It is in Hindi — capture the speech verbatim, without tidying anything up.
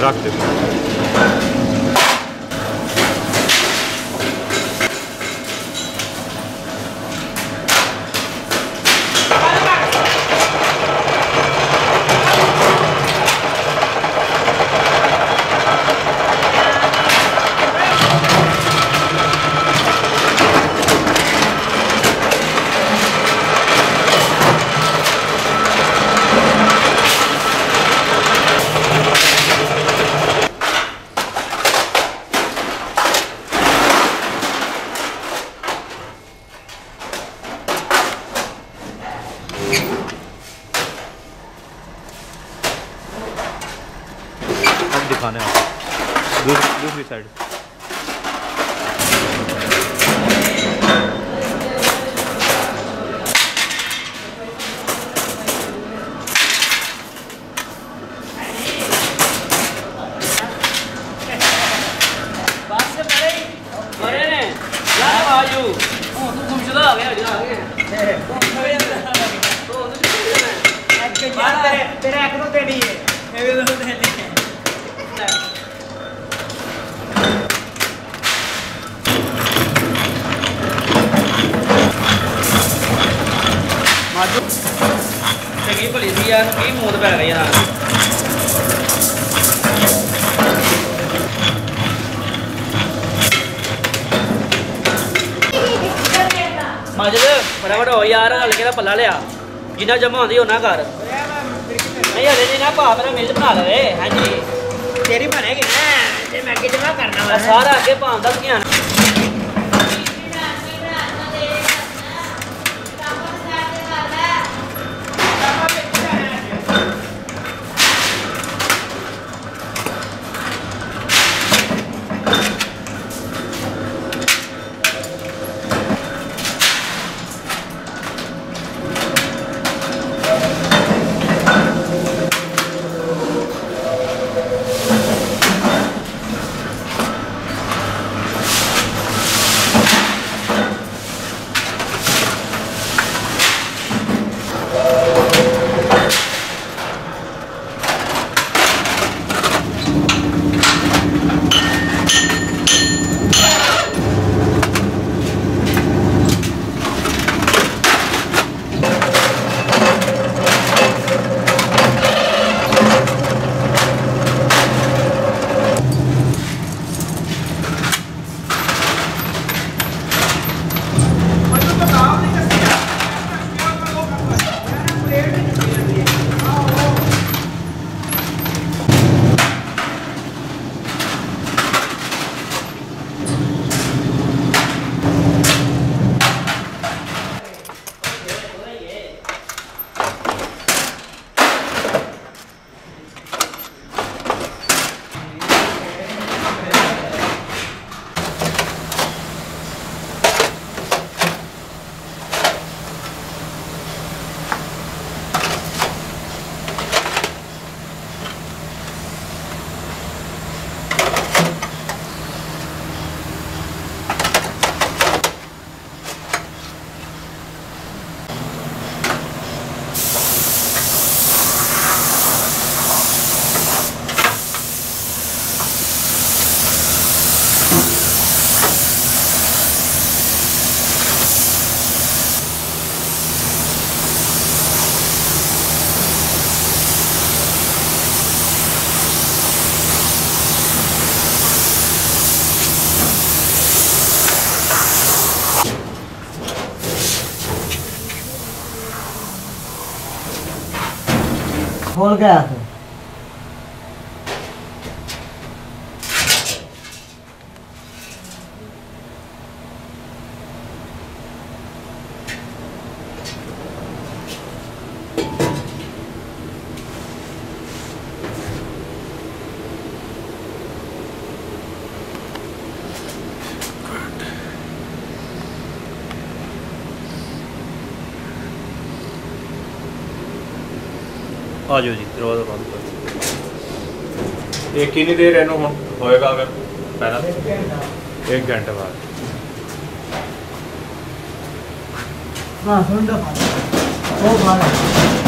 रख दे। दिखाने दूसरी साइड। चंगी भली सी यार की मूत पै गई यार माजिद फटाफट हो यार हल्के का पल्ला लिया जिन्ना जमा होंदी उन्ना कर नहीं हले नहीं ना भा मेरा मिल बना लवे। हाँ जी तेरी बनेगी ना जे मैं अगे जमा करना सारा अगे भाव का ध्यान। खोल गया था आ जाओ जी दरवाजा बंद कर। एक ही नहीं देर इनू होएगा अगर पहला एक घंटे बाद। हाँ सुन दो वो